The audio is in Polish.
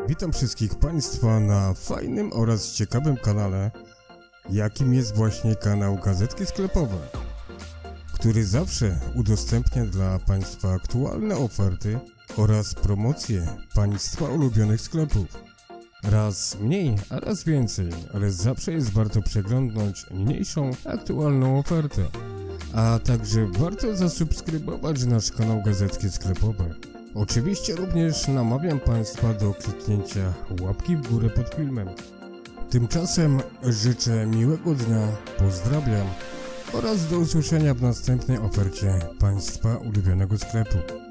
Witam wszystkich Państwa na fajnym oraz ciekawym kanale, jakim jest właśnie kanał Gazetki Sklepowe, który zawsze udostępnia dla Państwa aktualne oferty oraz promocje Państwa ulubionych sklepów. Raz mniej, a raz więcej, ale zawsze jest warto przeglądnąć niniejszą aktualną ofertę. A także warto zasubskrybować nasz kanał Gazetki Sklepowe. Oczywiście również namawiam Państwa do kliknięcia łapki w górę pod filmem. Tymczasem życzę miłego dnia, pozdrawiam oraz do usłyszenia w następnej ofercie Państwa ulubionego sklepu.